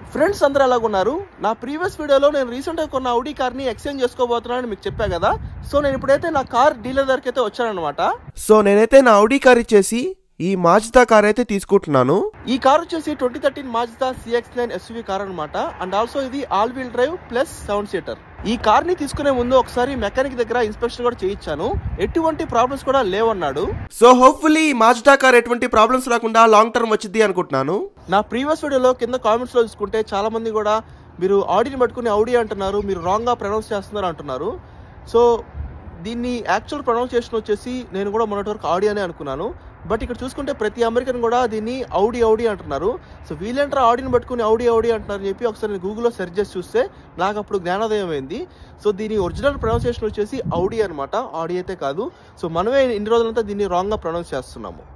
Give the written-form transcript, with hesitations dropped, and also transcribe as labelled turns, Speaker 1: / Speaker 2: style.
Speaker 1: Friends అందరూ ఎలాగున్నారు? నా previous వీడియోలో నేను రీసెంట్గా కొన్న ఆడి కార్ని ఎక్స్చేంజ్ చేసుకోబోతున్నానని మీకు చెప్పా కదా. సో నేను ఇప్పుడైతే నా కార్ డీలర్ దగ్గరికి అయితే వచ్చానమాట.
Speaker 2: సో నేనైతే నా ఆడి కార్ ఇచ్చేసి ఈ మాజ్దా కార్ అయితే తీసుకుంటున్నాను.
Speaker 1: ఈ కార్ వచ్చేసి 2013 మాజ్దా CX-9 SUV కార్ అనమాట. అండ్ ఆల్సో ఇది all wheel drive plus 7 seater. ఈ కార్ ని తీసుకునే ముందు ఒకసారి మెకానిక్ దగ్గర ఇన్స్పెక్షన్ కూడా చేయించాను. ఎటువంటి ప్రాబ్లమ్స్ కూడా లేవన్నాడు.
Speaker 2: సో హోప్ఫుల్లీ ఈ మాజ్దా కార్ ఎటువంటి ప్రాబ్లమ్స్ రాకుండా లాంగ్ టర్మ్ వచ్చింది అనుకుంటున్నాను.
Speaker 1: నా ప్రీవియస్ వీడియోలో కింద కామెంట్స్ లో చూసుకుంటే చాలా మంది కూడా మీరు ఆడిని పట్టుకుని ఆడి అంటున్నారు, మీరు రాంగ్ గా ప్రొనౌన్స్ చేస్తున్నారు అంటున్నారు. సో దీన్ని యాక్చువల్ ప్రొనౌన్సియేషన్ వచ్చేసి నేను కూడా మొన్నటి వరకు ఆడి అనే అనుకున్నాను. బట్ ఇక్కడ చూసుకుంటే ప్రతి అమెరికన్ కూడా దీన్ని ఔడి అంటున్నారు. సో వీళ్ళంటారా ఆడిని పట్టుకుని ఔడి అంటున్నారు అని చెప్పి ఒకసారి నేను గూగుల్లో సెర్చ్ చేసి చూస్తే నాకు అప్పుడు జ్ఞానోదయం అయింది. సో దీని ఒరిజినల్ ప్రొనౌన్సియేషన్ వచ్చేసి ఔడి అనమాట, ఆడి అయితే కాదు. సో మనమే ఇన్ని రోజులంతా దీన్ని రాంగ్గా ప్రొనౌన్స్ చేస్తున్నాము.